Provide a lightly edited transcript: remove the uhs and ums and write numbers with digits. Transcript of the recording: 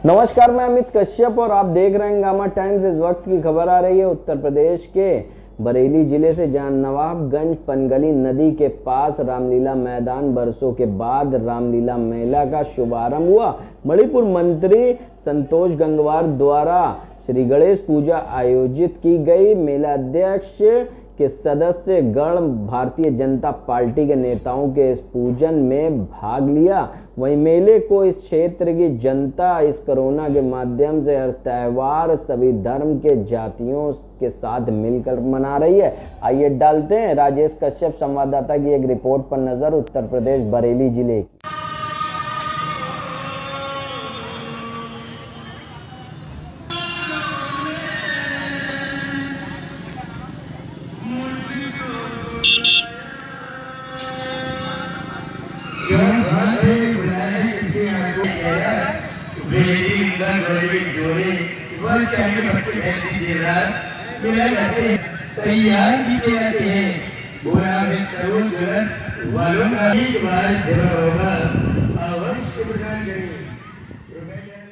नमस्कार, मैं अमित कश्यप और आप देख रहे हैं गामा टाइम्स। इस वक्त की खबर आ रही है उत्तर प्रदेश के बरेली जिले से, जहां नवाबगंज पनगली नदी के पास रामलीला मैदान बरसों के बाद रामलीला मेला का शुभारंभ हुआ। मणिपुर मंत्री संतोष गंगवार द्वारा श्री गणेश पूजा आयोजित की गई। मेला अध्यक्ष के सदस्य गण भारतीय जनता पार्टी के नेताओं के इस पूजन में भाग लिया। वहीं मेले को इस क्षेत्र की जनता इस कोरोना के माध्यम से हर त्योहार सभी धर्म के जातियों के साथ मिलकर मना रही है। आइए डालते हैं राजेश कश्यप संवाददाता की एक रिपोर्ट पर नजर उत्तर प्रदेश बरेली जिले की। तैयार भी रहते हैं बोला में सर्व गलत वालों का भी बार सेवा होगा अवश्य प्रदान करें।